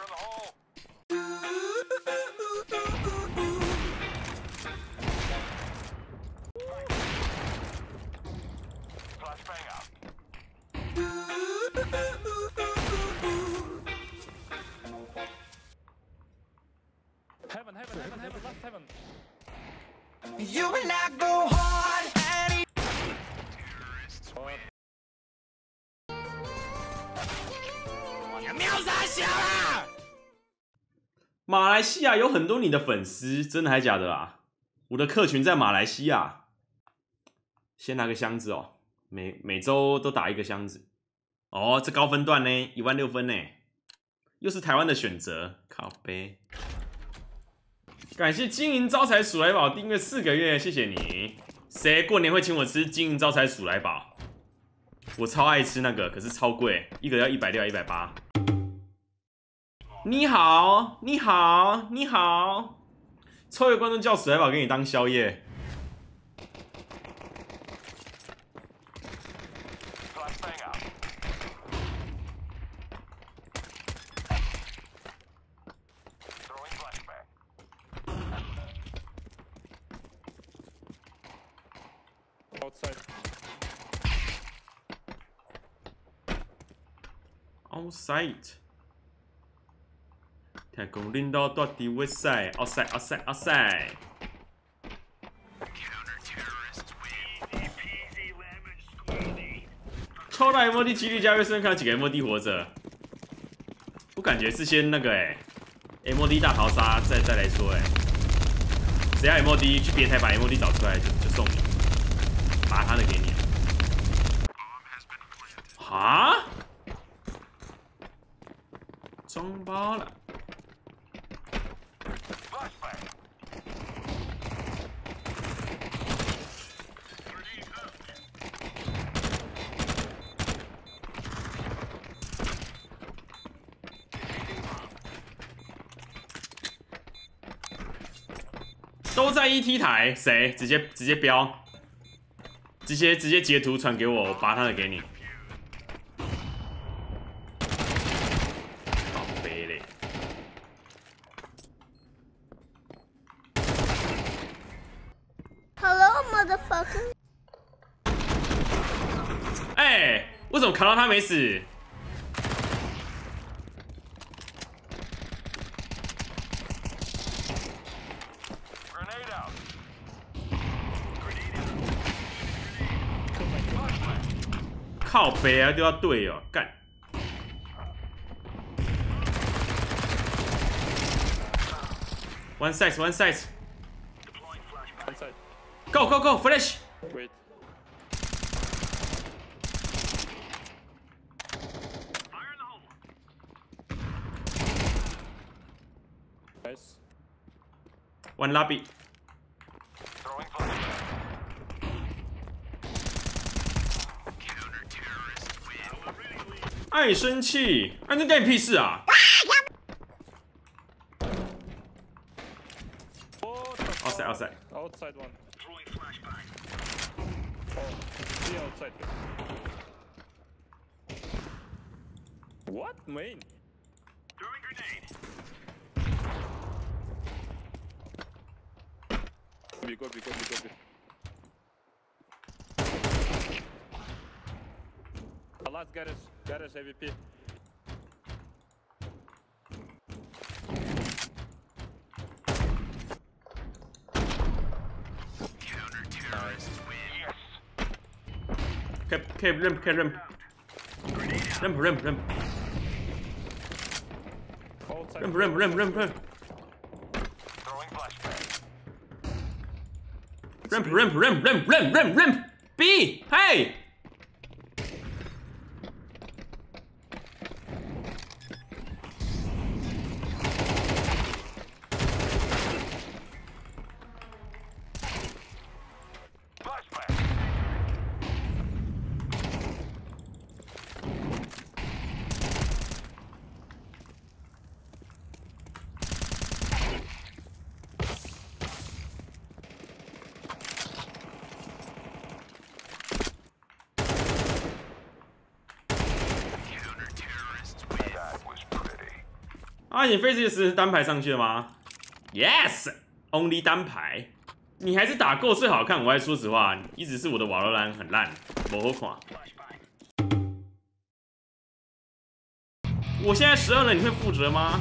Heaven, last heaven. You and I go hard and 马来西亚有很多你的粉丝，真的还假的啦？我的客群在马来西亚。先拿个箱子哦，每周都打一个箱子。哦，这高分段呢，16000分呢，又是台湾的选择，靠背。感谢金银招财鼠来宝订阅4个月，谢谢你。谁过年会请我吃金银招财鼠来宝？我超爱吃那个，可是超贵，一个要160、180。你好，你好，你好，抽一个观众叫鼠来宝给你当宵夜。 Outside. Outside. 听讲恁兜住伫 West Side. Outside, outside, outside. 抽到 MOD 几率加越深，看到几个 MOD 活着。我感觉是先那个MOD 大逃杀再来说谁要 MOD 去别台把 MOD 找出来就送你。把他的给你。哈？中包了。都在1T 台，谁？直接标。直接截图传给我，我拔他的给你。好悲嘞！ Hello, motherfucker. 为什么卡到他没死？靠北啊，都要对哦，干！ One side, one side. One side. Go, go, go, flash. Wait. Fire in the hole. Nice. One lobby. Throwing flash. Counter-terrorist win. 爱生气，这干你屁事啊！ Outside, outside. Outside one. Throwing flashbang. Oh, three outside. What? Main? Throwing grenade. Be good, be good, be good, be good. Last garage AVP. Okay, ramp. Ramp. Ramp. Throwing flashbang. Ramp. B, hey! 啊，你 Faces 单排上去了吗 ？Yes，Only 单排。你还是打够最好看。我还说实话，一直是我的瓦罗兰很烂，不好看。我现在12了，你会负责吗？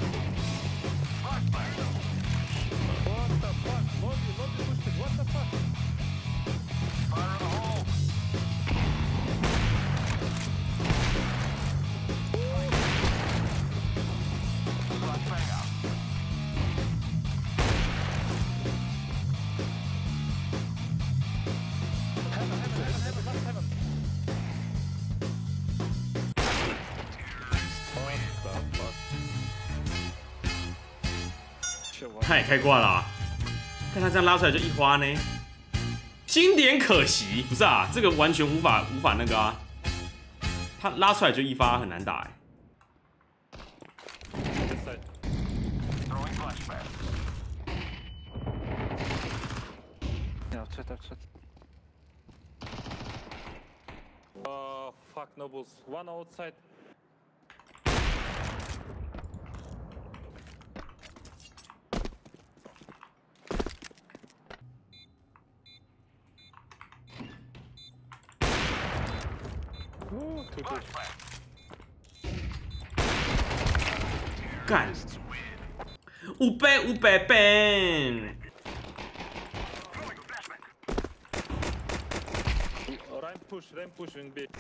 他也开挂了、啊，看他这样拉出来就一花呢，经典可惜，不是啊，这个完全无法那个啊，他拉出来就一发很难打哎。 Fuck nobles. One outside. Ooh, two. 干，500 Ben。 Ramp push in B.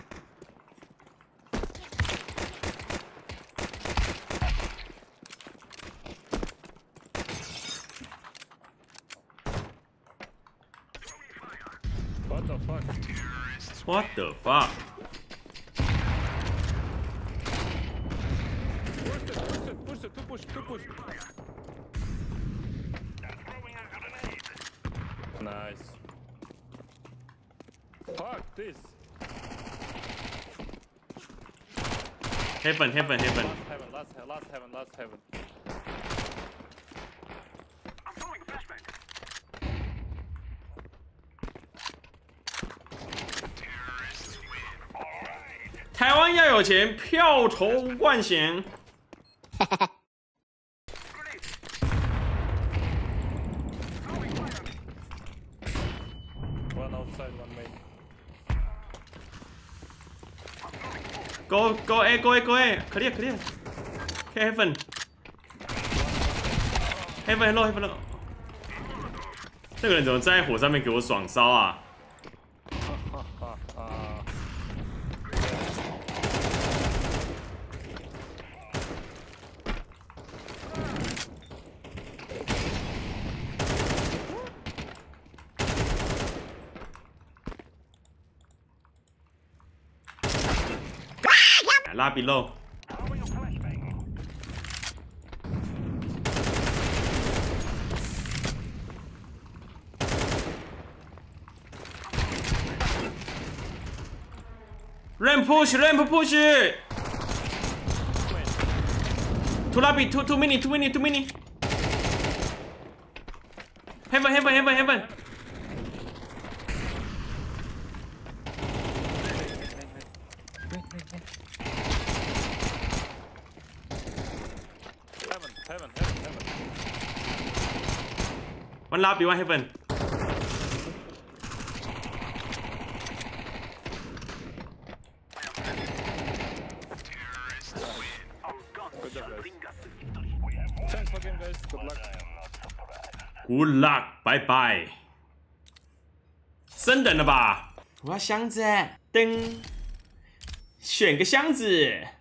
What the fuck? What the fuck? Push it, two push. Nice. Fuck this. Heaven. Last heaven. I'm throwing a flashbang. 台湾要有钱，票投万贤。 One outside, one main. Go A. Clear. Okay, Heaven. Heaven low. 这个人怎么站在火上面给我爽烧啊？拉比漏。 Ramp push. Two lobby, two mini. Heaven. Heaven. One lobby, one heaven. Thanks for game, guys. Good luck. Good luck， 拜拜。升等了吧？我要箱子，噔，选个箱子。